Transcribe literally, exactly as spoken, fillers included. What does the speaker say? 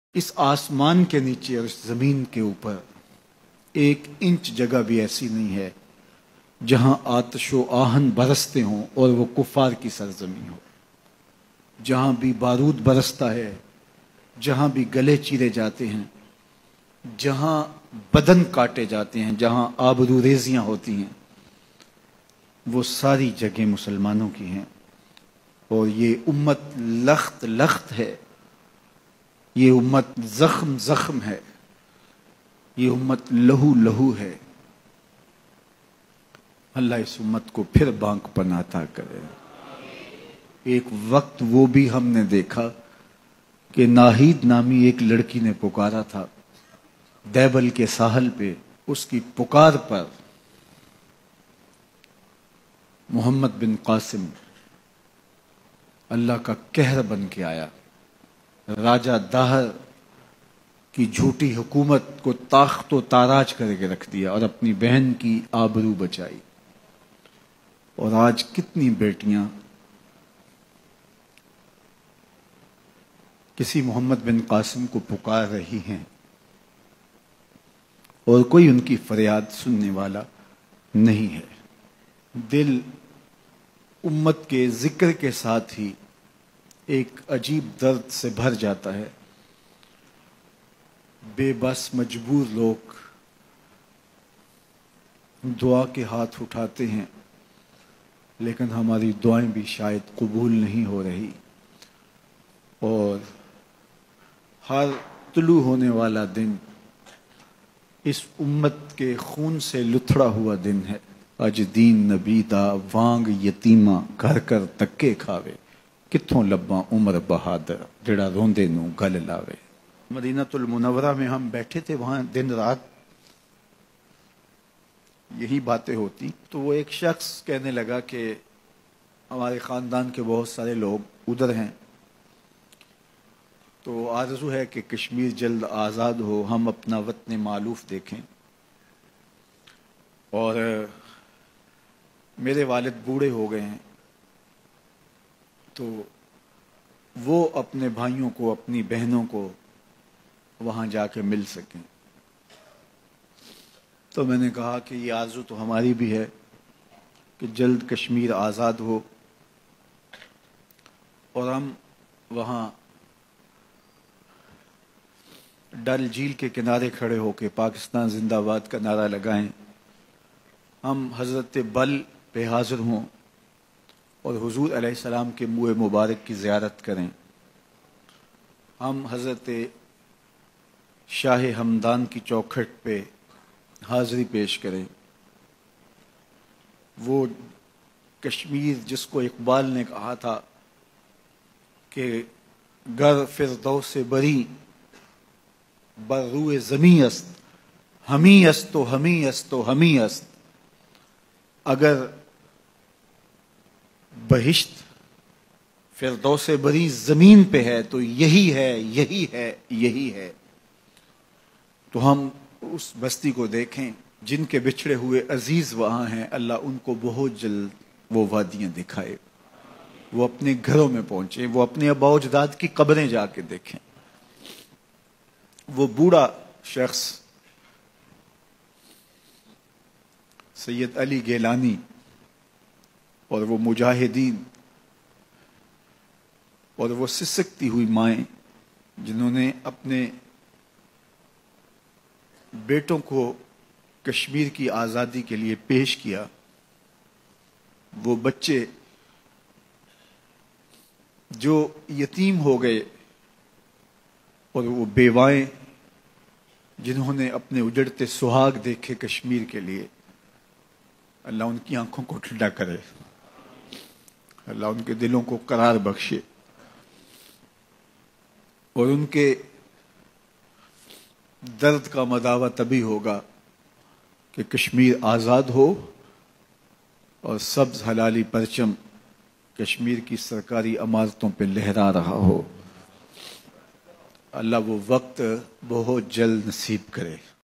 اس آسمان کے نیچے اور اس زمین کے اوپر ایک انچ جگہ بھی ایسی نہیں ہے جہاں آتش و آہن برستے ہوں اور وہ کفار کی سرزمین ہو. جہاں بھی بارود برستا ہے، جہاں بھی گلے چیرے جاتے ہیں، جہاں بدن کاٹے جاتے ہیں، جہاں آبرو ریزیاں ہوتی ہیں، وہ ساری جگہیں مسلمانوں کی ہیں. اور یہ امت لخت لخت ہے، یہ امت زخم زخم ہے، یہ امت لہو لہو ہے. اللہ اس امت کو پھر بانک پناہ عطا کرے. ایک وقت وہ بھی ہم نے دیکھا کہ ناہید نامی ایک لڑکی نے پکارا تھا دیبل کے ساحل پہ. اس کی پکار پر محمد بن قاسم اللہ کا قہر بن کے آیا. راجہ داہر کی جھوٹی حکومت کو تاخت و تاراج کر کے رکھ دیا اور اپنی بہن کی آبرو بچائی. اور آج کتنی بیٹیاں کسی محمد بن قاسم کو پکار رہی ہیں اور کوئی ان کی فریاد سننے والا نہیں ہے. دل امت کے ذکر کے ساتھ ہی ایک عجیب درد سے بھر جاتا ہے. بے بس مجبور لوگ دعا کے ہاتھ اٹھاتے ہیں لیکن ہماری دعائیں بھی شاید قبول نہیں ہو رہی. اور ہر طلوع ہونے والا دن اس امت کے خون سے لتھڑا ہوا دن ہے. اج دین نبی دا وانگ یتیمہ گھر کر تکے کھاوے، کتھوں لباں عمر بہادر جڑا روندے نو گل لاوے. مدینہ المنورہ میں ہم بیٹھے تھے، وہاں دن رات یہی باتیں ہوتی. تو وہ ایک شخص کہنے لگا کہ ہمارے خاندان کے بہت سارے لوگ ادھر ہیں، تو آرزو ہے کہ کشمیر جلد آزاد ہو، ہم اپنا وطن مالوف دیکھیں. اور میرے والد بوڑھے ہو گئے ہیں تو وہ اپنے بھائیوں کو، اپنی بہنوں کو وہاں جا کے مل سکیں. تو میں نے کہا کہ یہ آرزو تو ہماری بھی ہے کہ جلد کشمیر آزاد ہو اور ہم وہاں ڈل جھیل کے کنارے کھڑے ہو کے پاکستان زندہ باد کا نعرہ لگائیں. ہم حضرت بل پہ حاضر ہوں اور حضور علیہ السلام کے منہ مبارک کی زیارت کریں. ہم حضرت شاہ ہمدان کی چوکھٹ پہ حاضری پیش کریں. وہ کشمیر جس کو اقبال نے کہا تھا کہ گر فردوس بری بر روئے زمیں است، ہمیں است و ہمیں است و ہمیں است. اگر بہشت فردوس بری زمین پہ ہے تو یہی ہے، یہی ہے، یہی ہے. تو ہم اس بستی کو دیکھیں جن کے بچھڑے ہوئے عزیز وہاں ہیں. اللہ ان کو بہت جلد وہ وادیاں دکھائے، وہ اپنے گھروں میں پہنچے، وہ اپنے آباء و اجداد کی قبریں جا کے دیکھیں. وہ بوڑھا شخص سید علی گیلانی اور وہ مجاہدین اور وہ سسکتی ہوئی مائیں جنہوں نے اپنے بیٹوں کو کشمیر کی آزادی کے لیے پیش کیا، وہ بچے جو یتیم ہو گئے اور وہ بیوائیں جنہوں نے اپنے اجڑتے سہاگ دیکھے کشمیر کے لیے، اللہ ان کی آنکھوں کو ٹھنڈا کرے، اللہ ان کے دلوں کو قرار بخشے. اور ان کے درد کا مداوع تبھی ہوگا کہ کشمیر آزاد ہو اور سبز حلالی پرچم کشمیر کی سرکاری عمارتوں پہ لہرا رہا ہو. اللہ وہ وقت بہت جلد نصیب کرے.